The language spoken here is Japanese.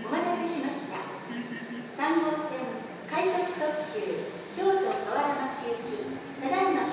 お待たせしました。3号線快速特急京都河原町行き、ただいま